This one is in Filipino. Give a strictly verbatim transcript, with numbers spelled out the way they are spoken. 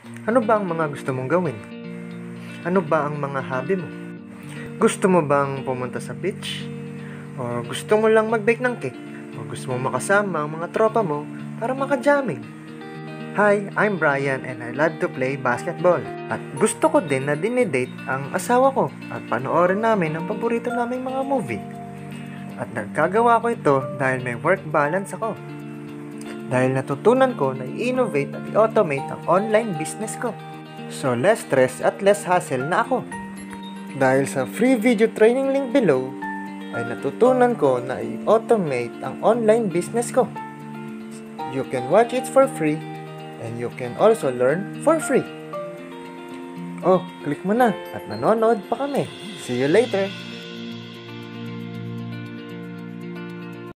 Ano ba ang mga gusto mong gawin? Ano ba ang mga hobby mo? Gusto mo bang pumunta sa beach? O gusto mo lang mag-bake ng cake? O gusto mo makasama ang mga tropa mo para maka-jamming? Hi, I'm Brian and I love to play basketball. At gusto ko din na dinidate ang asawa ko at panoorin namin ang paborito naming mga movie. At nagkagawa ko ito dahil may work balance ako. Dahil natutunan ko na i-innovate at i-automate ang online business ko. So less stress at less hassle na ako. Dahil sa free video training link below, ay natutunan ko na i-automate ang online business ko. You can watch it for free and you can also learn for free. Oh, click mo na at nanonood pa kami. See you later!